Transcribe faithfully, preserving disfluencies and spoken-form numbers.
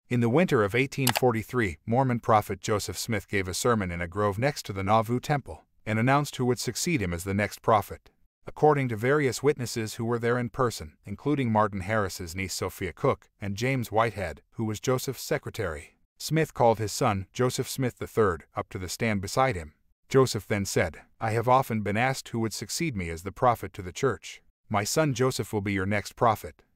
In the winter of eighteen forty-three, Mormon prophet Joseph Smith gave a sermon in a grove next to the Nauvoo temple and announced who would succeed him as the next prophet. According to various witnesses who were there in person, including Martin Harris's niece Sophia Cook and James Whitehead, who was Joseph's secretary, Smith called his son, Joseph Smith the third, up to the stand beside him. Joseph then said, "I have often been asked who would succeed me as the prophet to the church. My son Joseph will be your next prophet."